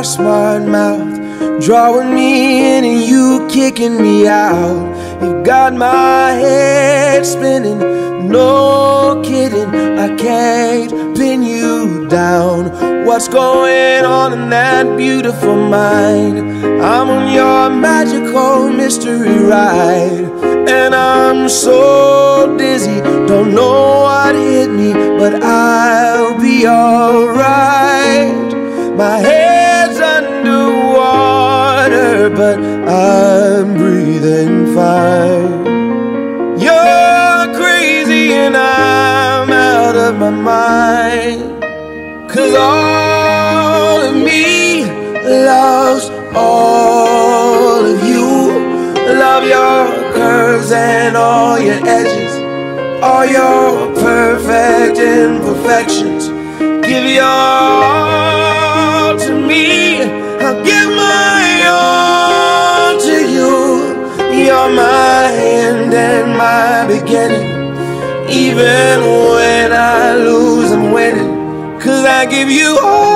your smart mouth, drawing me in and you kicking me out. You got my head spinning, no kidding, I can't pin you down. What's going on in that beautiful mind? I'm on your magical mystery ride, and I'm so dizzy, don't know what hit me, but I'll be alright. My head's underwater, but I'm breathing fine. You're crazy and I'm out of my mind, 'cause all of me loves all of you. Love your curves and all your edges, all your perfect imperfections. Give your all to me, I'll give my all to you. You're my end and my beginning. Even when I lose, I'm winning, 'cause I give you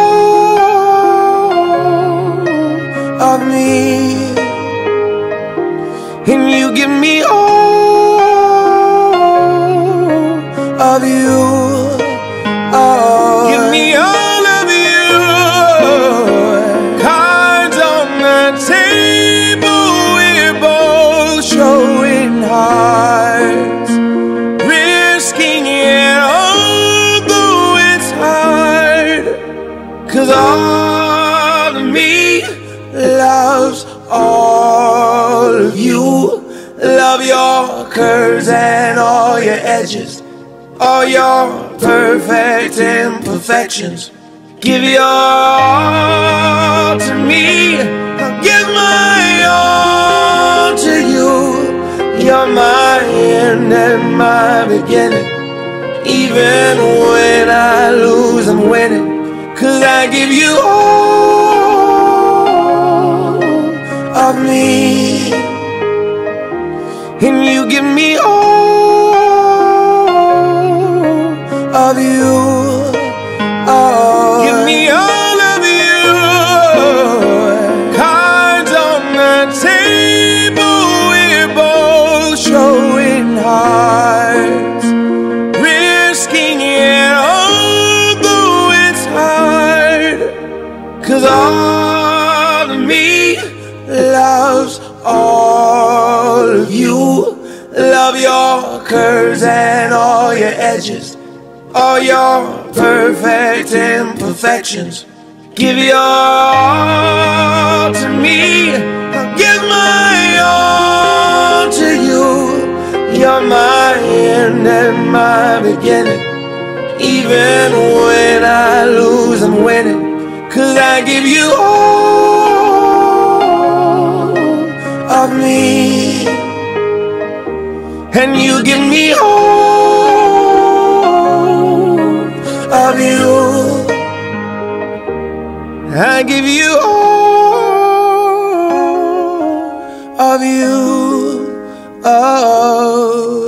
all of me, and you give me all of you. Oh, give me all of you. Cards on the table, we're both showing hearts, risking it although it's hard. 'Cause all of me loves all of you. Love your curves and all your edges, all your perfect imperfections. Give your all to me, I'll give my all to you. You're my end and my beginning. Even when I lose, I'm winning, 'cause I give you all of me, and you give me all of you. Oh, give me all of you. Cards on the table, we're both showing hearts, risking it although it's hard. 'Cause all of me loves all of you. Love your curves and all your edges, all your perfect imperfections. Give your all to me, I'll give my all to you. You're my end and my beginning. Even when I lose, I'm winning, 'cause I give you all of me, and you give me all of you. I give you all of you. Oh.